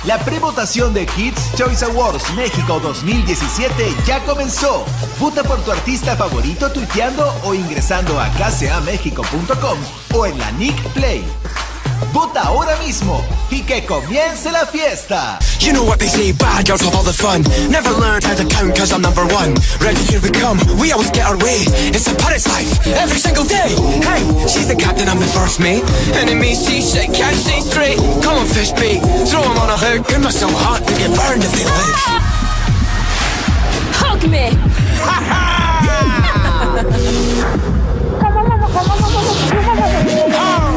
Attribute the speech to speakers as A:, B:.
A: La prevotación de Kids Choice Awards México 2017 ya comenzó. Vota por tu artista favorito tuiteando o ingresando a kcamexico.com o en la Nick Play. Vota ahora mismo y que comience la fiesta.
B: You know what they say, bad girls have all the fun. Never learned how to count cause I'm number one. Ready, here we come, we always get our way. It's a pirate's life, every single day. Hey, she's the captain, I'm the first mate. Enemy seasick, can't see straight. Come on fish bait, throw him on a hook. It must so hot to get burned if they lick.
C: Hug me.
B: Ha ha!